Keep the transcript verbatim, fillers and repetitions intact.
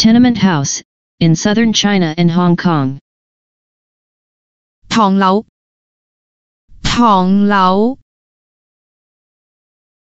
Tenement house, in southern China and Hong Kong. 唐樓，唐樓